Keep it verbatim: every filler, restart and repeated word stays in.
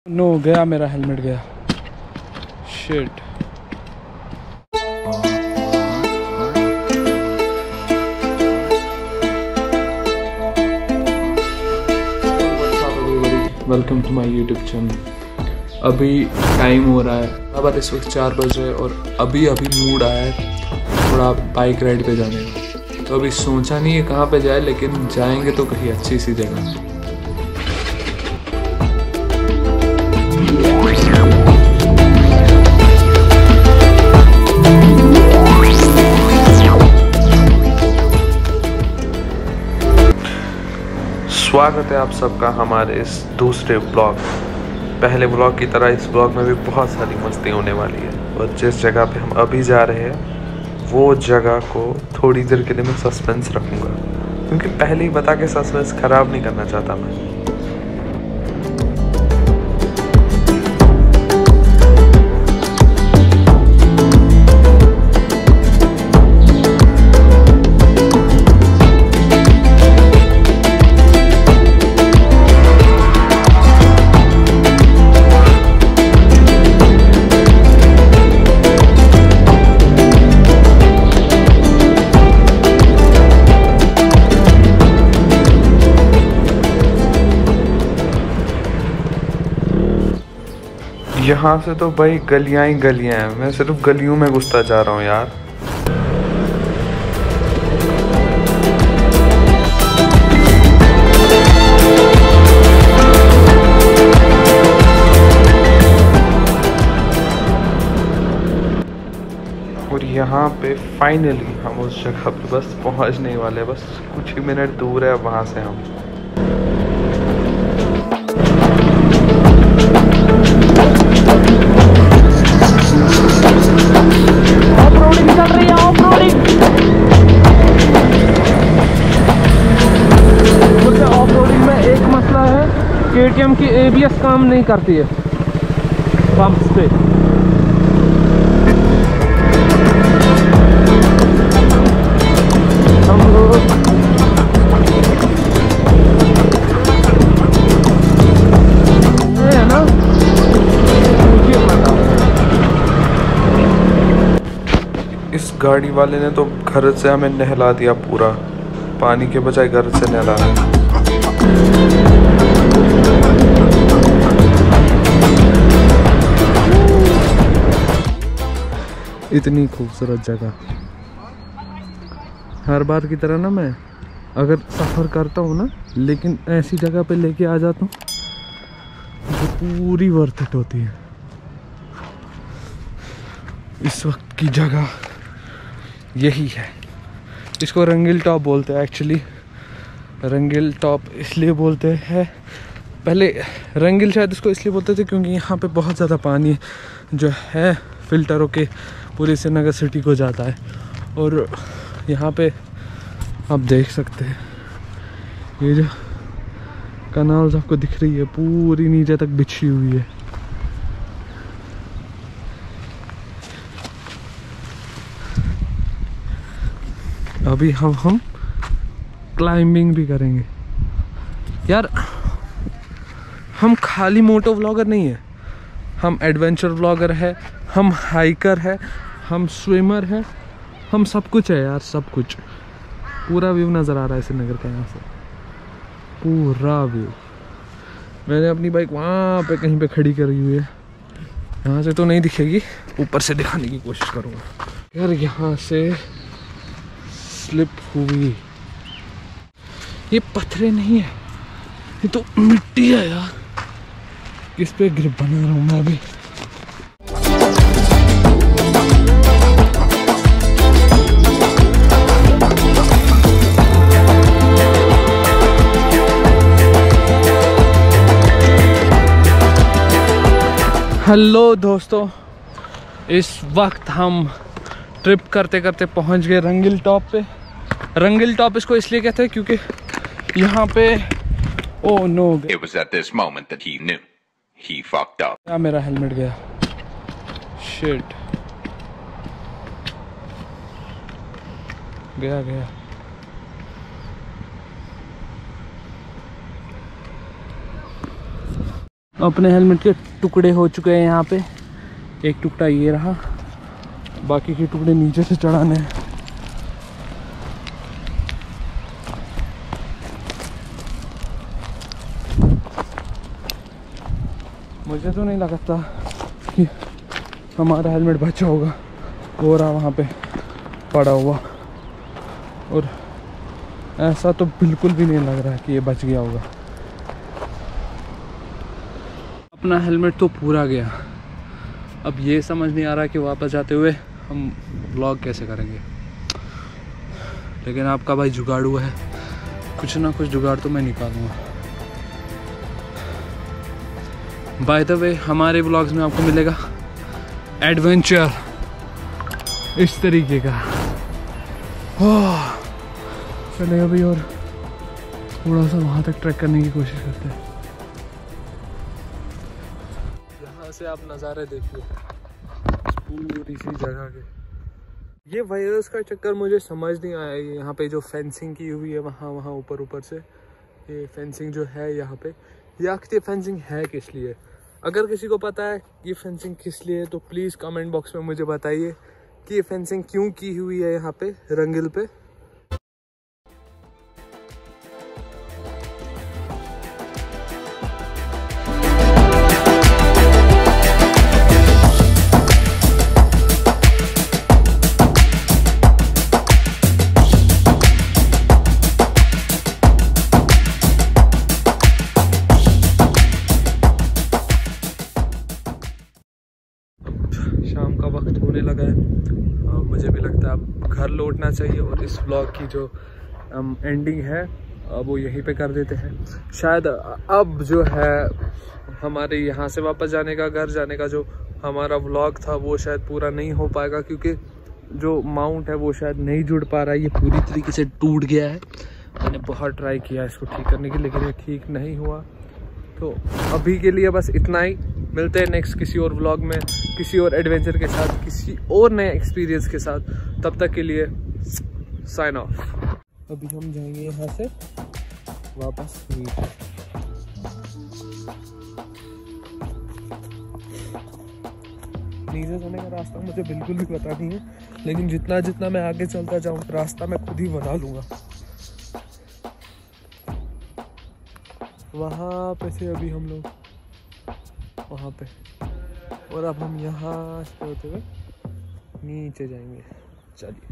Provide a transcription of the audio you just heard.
No गया, मेरा helmet गया। Shit. Welcome to my YouTube channel. अभी टाइम हो रहा है, अब इस वक्त चार बज रहे और अभी अभी मूड आया है थोड़ा बाइक राइड पे जाने का। तो अभी सोचा नहीं है कहाँ पे जाए, लेकिन जाएंगे तो कहीं अच्छी सी जगह। स्वागत है आप सबका हमारे इस दूसरे ब्लॉग। पहले ब्लॉग की तरह इस ब्लॉग में भी बहुत सारी मस्ती होने वाली है। और जिस जगह पे हम अभी जा रहे हैं वो जगह को थोड़ी देर के लिए मैं सस्पेंस रखूँगा, क्योंकि पहले ही बता के सस्पेंस ख़राब नहीं करना चाहता मैं। यहाँ से तो भाई गलियाँ ही गलियाँ हैं, मैं सिर्फ गलियों में घुसता जा रहा हूँ यार। और यहाँ पे फाइनली हम उस जगह पे बस पहुँचने वाले, बस कुछ ही मिनट दूर है वहाँ से हम। केटीएम की एबीएस काम नहीं करती है पंप्स पे। हम लोग है ना, इस गाड़ी वाले ने तो घर से हमें नहला दिया पूरा, पानी के बजाय घर से नहला रहा है। इतनी खूबसूरत जगह। हर बार की तरह ना मैं अगर सफ़र करता हूँ ना, लेकिन ऐसी जगह पे लेके आ जाता हूँ जो पूरी वर्थ इट होती है। इस वक्त की जगह यही है। इसको रंगील टॉप बोलते हैं। एक्चुअली रंगील टॉप इसलिए बोलते हैं, पहले रंगील शायद इसको इसलिए बोलते थे क्योंकि यहाँ पे बहुत ज़्यादा पानी जो है फिल्टर होके पूरी श्रीनगर सिटी को जाता है। और यहाँ पे आप देख सकते हैं ये जो कनाल्स आपको दिख रही है पूरी नीचे तक बिछी हुई है। अभी हम हम क्लाइंबिंग भी करेंगे यार। हम खाली मोटो व्लॉगर नहीं है, हम एडवेंचर व्लॉगर है, हम हाइकर है, हम स्विमर है, हम सब कुछ है यार, सब कुछ। पूरा व्यू नज़र आ रहा है श्रीनगर का यहाँ से, पूरा व्यू। मैंने अपनी बाइक वहाँ पे कहीं पे खड़ी करी हुई है, यहाँ से तो नहीं दिखेगी, ऊपर से दिखाने की कोशिश करूँगा यार। यहाँ से स्लिप हुई, ये पत्थरे नहीं है, ये तो मिट्टी है यार। किस पे ग्रिप बना रहा हूँ मैं अभी। हेलो दोस्तों, इस वक्त हम ट्रिप करते करते पहुंच गए रंगील टॉप पे। रंगील टॉप इसको इसलिए कहते हैं क्योंकि यहाँ पे oh no, It was at this moment that he knew he fucked up. क्या मेरा हेलमेट गया। शिट, गया गया। अपने हेलमेट के टुकड़े हो चुके हैं यहाँ पे। एक टुकड़ा ये रहा, बाकी के टुकड़े नीचे से चढ़ाने हैं। मुझे तो नहीं लगता कि हमारा हेलमेट बचा होगा, वो रहा वहाँ पे पड़ा हुआ, और ऐसा तो बिल्कुल भी नहीं लग रहा है कि ये बच गया होगा। अपना हेलमेट तो पूरा गया, अब ये समझ नहीं आ रहा कि वापस जाते हुए हम व्लॉग कैसे करेंगे। लेकिन आपका भाई जुगाड़ू है, कुछ ना कुछ जुगाड़ तो मैं निकालूंगा। बाय द वे, हमारे व्लॉग्स में आपको मिलेगा एडवेंचर इस तरीके का। चले अभी और थोड़ा सा वहाँ तक ट्रैक करने की कोशिश करते हैं। यहाँ से आप नज़ारे देखिए पूरी सी जगह के। ये वायरस का चक्कर मुझे समझ नहीं आया। यहाँ पे जो फेंसिंग की हुई है वहाँ वहाँ ऊपर ऊपर से, ये फेंसिंग जो है यहाँ पे, ये आखिर फेंसिंग है किस लिए? अगर किसी को पता है ये फेंसिंग किस लिए है तो प्लीज़ कमेंट बॉक्स में मुझे बताइए कि ये फेंसिंग क्यों की हुई है यहाँ पे रंगिल पे। शाम का वक्त होने लगा है, आ, मुझे भी लगता है अब घर लौटना चाहिए और इस व्लॉग की जो um, एंडिंग है आ, वो यहीं पे कर देते हैं। शायद अब जो है हमारे यहाँ से वापस जाने का, घर जाने का जो हमारा व्लॉग था वो शायद पूरा नहीं हो पाएगा, क्योंकि जो माउंट है वो शायद नहीं जुड़ पा रहा है। ये पूरी तरीके से टूट गया है। मैंने बहुत ट्राई किया इसको ठीक करने की, लेकिन ये ठीक नहीं हुआ। तो अभी के लिए बस इतना ही। मिलते हैं नेक्स्ट किसी और व्लॉग में, किसी और एडवेंचर के साथ, किसी और नए एक्सपीरियंस के साथ। तब तक के लिए साइन ऑफ। अभी हम जाएंगे यहाँ से वापस नीचे। नीचे जाने का रास्ता मुझे बिल्कुल भी पता नहीं है, लेकिन जितना जितना मैं आगे चलता जाऊँ रास्ता मैं खुद ही बना लूँगा। वहाँ पे से अभी हम लोग वहाँ पे, और अब हम यहाँ से होते हुए नीचे जाएंगे। चलिए।